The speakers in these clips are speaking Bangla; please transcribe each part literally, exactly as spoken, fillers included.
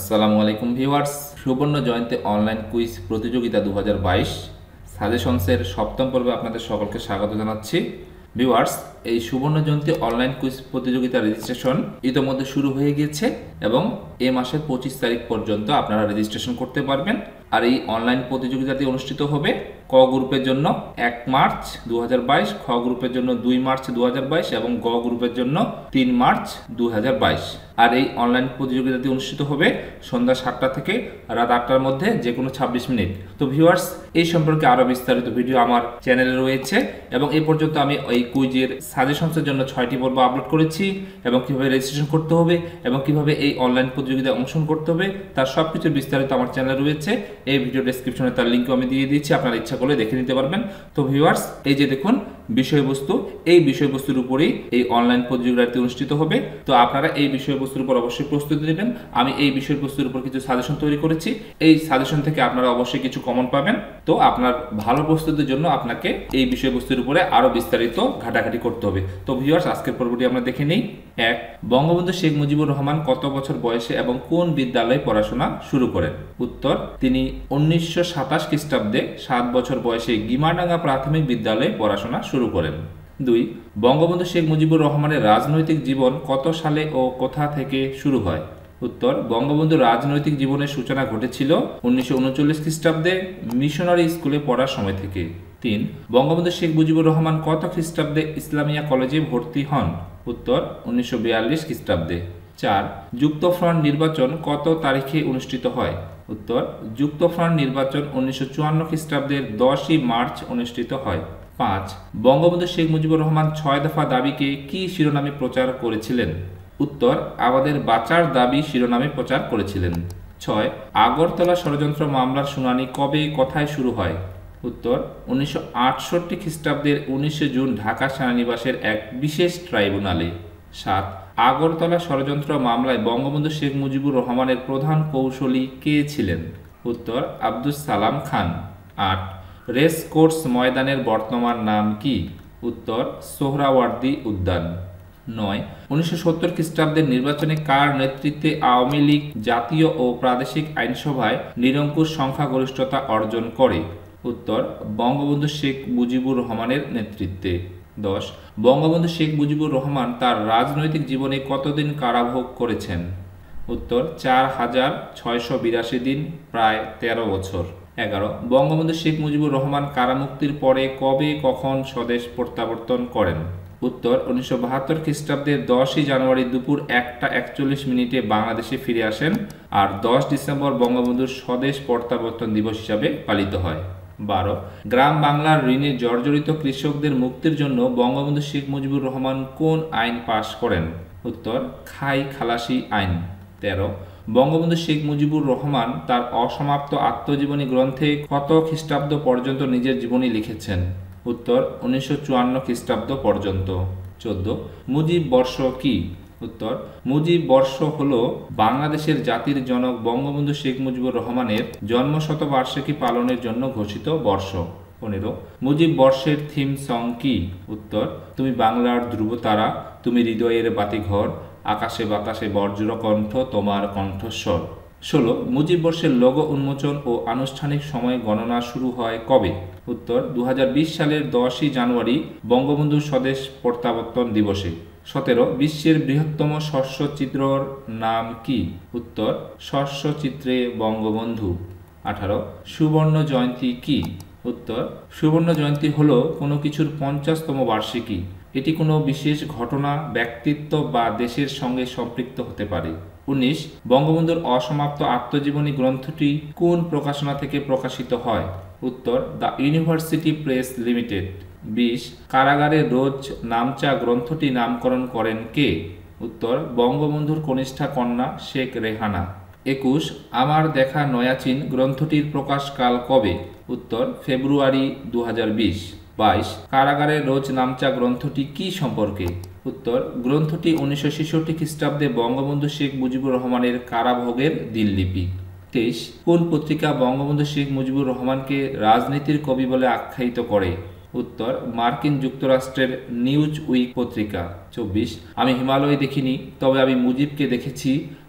আসসালামু আলাইকুম ভিউয়ার্স, সুবর্ণ জয়ন্তী অনলাইন কুইজ প্রতিযোগিতা দু হাজার বাইশ সাজেশনসের সপ্তম পর্বে আপনাদের সকলকে স্বাগত জানাচ্ছি। ভিউয়ার্স, এই সুবর্ণ জয়ন্তী অনলাইন কুইজ প্রতিযোগিতার রেজিস্ট্রেশন ইতোমধ্যে শুরু হয়ে গিয়েছে এবং এ মাসের পঁচিশ তারিখ পর্যন্ত আপনারা রেজিস্ট্রেশন করতে পারবেন। আর এই অনলাইন প্রতিযোগিতাটি অনুষ্ঠিত হবে ক গ্রুপের জন্য এক মার্চ দু হাজার বাইশ, খ গ্রুপের জন্য দুই মার্চ দু হাজার বাইশ এবং গ গ্রুপের জন্য তিন মার্চ দু হাজার বাইশ। আর এই অনলাইন প্রতিযোগিতাটি অনুষ্ঠিত হবে সন্ধ্যা সাতটা থেকে রাত আটটার মধ্যে, যে কোনো ছাব্বিশ মিনিট। তো ভিউয়ার্স, এই সম্পর্কে আরও বিস্তারিত ভিডিও আমার চ্যানেলে রয়েছে এবং এই পর্যন্ত আমি এই কুইজের সাজেশনসের জন্য ছয়টি পর্ব আপলোড করেছি এবং কীভাবে রেজিস্ট্রেশন করতে হবে এবং কীভাবে এই অনলাইন প্রতিযোগিতায় অংশগ্রহণ করতে হবে তার সব কিছু বিস্তারিত আমার চ্যানেলে রয়েছে। এই ভিডিও ডেসক্রিপশনে তার লিঙ্কও আমি দিয়ে দিচ্ছি, আপনারা ইচ্ছা করলে দেখে নিতে পারবেন। তো ভিউয়ার্স, এই যে দেখুন বিষয়বস্তু, এই বিষয়বস্তুর উপরেই এই অনলাইন প্রতিযোগিতাটি অনুষ্ঠিত হবে। তো আপনারা এই বিষয়বস্তুর উপর অবশ্যই প্রস্তুতি নেবেন। আমি এই বিষয়বস্তুর উপর কিছু সাজেশন তৈরি করেছি, এই সাজেশন থেকে আপনারা অবশ্যই কিছু কমন পাবেন। তো আপনার ভালো প্রস্তুতির জন্য আপনাকে এই বিষয়বস্তুর উপরে আরো বিস্তারিত ঘাটাঘাটি করতে হবে। তো ভিউয়ার্স, আজকের পর্বটি আমরা দেখে নিই। এক, বঙ্গবন্ধু শেখ মুজিবুর রহমান কত বছর বয়সে এবং কোন বিদ্যালয়ে পড়াশোনা শুরু করেন? উত্তর, তিনি উনিশশো সাতাশ খ্রিস্টাব্দে সাত বছর বয়সে গিমাডাঙ্গা প্রাথমিক বিদ্যালয়ে পড়াশোনা শুরু করেন। দুই, বঙ্গবন্ধু শেখ মুজিবুর রহমানের রাজনৈতিক জীবন কত সালে ও কোথা থেকে শুরু হয়? উত্তর, বঙ্গবন্ধুর রাজনৈতিক জীবনের সূচনা ঘটেছিল উনিশশো উনচল্লিশ খ্রিস্টাব্দে মিশনারি স্কুলে পড়ার সময় থেকে। তিন, বঙ্গবন্ধু শেখ মুজিবুর রহমান কত খ্রিস্টাব্দে ইসলামিয়া কলেজে ভর্তি হন? উত্তর, উনিশশো বিয়াল্লিশ খ্রিস্টাব্দে। চার, যুক্তফ্রন্ট নির্বাচন কত তারিখে অনুষ্ঠিত হয়? উত্তর, যুক্তফ্রন্ট নির্বাচন উনিশশো চুয়ান্ন খ্রিস্টাব্দের দশই মার্চ অনুষ্ঠিত হয়। পাঁচ, বঙ্গবন্ধু শেখ মুজিবুর রহমান ছয় দফা দাবিকে কি শিরোনামে প্রচার করেছিলেন? উত্তর, আমাদের বাঁচার দাবি শিরোনামে প্রচার করেছিলেন। ছয়, আগরতলা ষড়যন্ত্র মামলার শুনানি কবে কোথায় শুরু হয়? উত্তর, উনিশশো আটষট্টি খ্রিস্টাব্দের উনিশে জুন ঢাকা সেনানিবাসের এক বিশেষ ট্রাইব্যুনালে। সাত, আগরতলা ষড়যন্ত্র মামলায় বঙ্গবন্ধু শেখ মুজিবুর রহমানের প্রধান কৌশলী কে ছিলেন? উত্তর, আব্দুস সালাম খান। আট, রেস কোর্স ময়দানের বর্তমান নাম কি? উত্তর, সোহরাওয়ার্দী উদ্যান। নয়, উনিশশো সত্তর খ্রিস্টাব্দের নির্বাচনে কার নেতৃত্বে আওয়ামী লীগ জাতীয় ও প্রাদেশিক আইনসভায় নিরঙ্কুশ সংখ্যাগরিষ্ঠতা অর্জন করে? উত্তর, বঙ্গবন্ধু শেখ মুজিবুর রহমানের নেতৃত্বে। দশ, বঙ্গবন্ধু শেখ মুজিবুর রহমান তার রাজনৈতিক জীবনে কতদিন কারাভোগ করেছেন? উত্তর, চার হাজার ছয়শো বিরাশি দিন, প্রায় তেরো বছর। এগারো, বঙ্গবন্ধু শেখ মুজিবুর রহমান কারামুক্তির পরে কবে কখন স্বদেশ প্রত্যাবর্তন করেন? উত্তর, উনিশশো বাহাত্তর খ্রিস্টাব্দের দশই জানুয়ারি দুপুর একটা একচল্লিশ মিনিটে বাংলাদেশে ফিরে আসেন আর দশ ডিসেম্বর বঙ্গবন্ধুর স্বদেশ প্রত্যাবর্তন দিবস হিসাবে পালিত হয়। বারো, গ্রাম বাংলার ঋণে জর্জরিত কৃষকদের মুক্তির জন্য বঙ্গবন্ধু শেখ মুজিবুর রহমান কোন আইন পাশ করেন? উত্তর, খাই খালাসি আইন। তেরো, বঙ্গবন্ধু শেখ মুজিবুর রহমান তার অসমাপ্ত আত্মজীবনী গ্রন্থে কত খ্রিস্টাব্দ পর্যন্ত নিজের জীবনী লিখেছেন? উত্তর, উনিশশো চুয়ান্ন খ্রিস্টাব্দ পর্যন্ত। চোদ্দ, মুজিব বর্ষ কি? উত্তর, মুজিব বর্ষ হল বাংলাদেশের জাতির জনক বঙ্গবন্ধু শেখ মুজিবুর রহমানের জন্মশতবার্ষিকী পালনের জন্য ঘোষিত বর্ষ। পনেরো, মুজিব বর্ষের থিম সং কি? উত্তর, তুমি বাংলার ধ্রুবতারা, তুমি হৃদয়ের বাতিঘর, আকাশে বাতাসে বজ্র কণ্ঠ তোমার কণ্ঠস্বর। ষোলো, মুজিব বর্ষের লোগো উন্মোচন ও আনুষ্ঠানিক সময় গণনা শুরু হয় কবে? উত্তর, দু হাজার বিশ সালের দশই জানুয়ারি বঙ্গবন্ধু স্বদেশ প্রত্যাবর্তন দিবসে। সতেরো, বিশ্বের বৃহত্তম শস্য চিত্রর নাম কি? উত্তর, শস্য চিত্রে বঙ্গবন্ধু। আঠারো, সুবর্ণ জয়ন্তী কি? উত্তর, সুবর্ণ জয়ন্তী হলো কোনো কিছুর পঞ্চাশতম বার্ষিকী। এটি কোনো বিশেষ ঘটনা, ব্যক্তিত্ব বা দেশের সঙ্গে সম্পৃক্ত হতে পারে। উনিশ, বঙ্গবন্ধুর অসমাপ্ত আত্মজীবনী গ্রন্থটি কোন প্রকাশনা থেকে প্রকাশিত হয়? উত্তর, দ্য ইউনিভার্সিটি প্রেস লিমিটেড। বিশ, কারাগারে রোজ নামচা গ্রন্থটি নামকরণ করেন কে? উত্তর, বঙ্গবন্ধুর কনিষ্ঠা কন্যা শেখ রেহানা। একুশ, আমার দেখা নয়াচিন গ্রন্থটির প্রকাশকাল কবে? উত্তর, ফেব্রুয়ারি দু হাজার বিশ। বাইশ, কারাগারে রোজ নামচা গ্রন্থটি কি সম্পর্কে? উত্তর, গ্রন্থটি উনিশশো ছেষট্টি খ্রিস্টাব্দে বঙ্গবন্ধু শেখ মুজিবুর রহমানের কারাভোগের দিনলিপি। তেইশ, কোন পত্রিকা বঙ্গবন্ধু শেখ মুজিবুর রহমানকে রাজনীতির কবি বলে আখ্যায়িত করে? উত্তর, মার্কিন যুক্তরাষ্ট্রের নিউজ উইক পত্রিকা। চব্বিশ, আমি হিমালয় দেখিনি, তবে আমি মুজিবকে দেখেছি,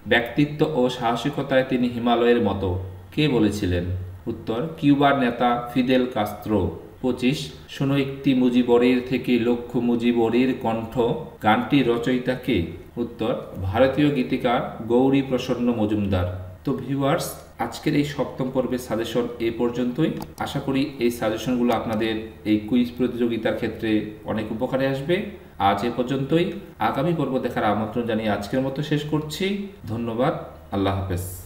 ব্যক্তিত্ব ও সাহসিকতায় তিনি হিমালয়ের মতো, কে বলেছিলেন? উত্তর, কিউবার নেতা ফিদেল কাস্ত্রো। পঁচিশ, শোনো একটি মুজিবরের থেকে লক্ষ মুজিবরের কণ্ঠ, গানটির রচয়িতা কে? উত্তর, ভারতীয় গীতিকার গৌরী প্রসন্ন মজুমদার। তো ভিউয়ার্স, আজকের এই সপ্তম পর্বের সাজেশন এ পর্যন্তই। আশা করি এই সাজেশনগুলো আপনাদের এই কুইজ প্রতিযোগিতার ক্ষেত্রে অনেক উপকারে আসবে। আজ এ পর্যন্তই। আগামী পর্ব দেখার আমন্ত্রণ জানিয়ে আজকের মতো শেষ করছি। ধন্যবাদ। আল্লাহ হাফেজ।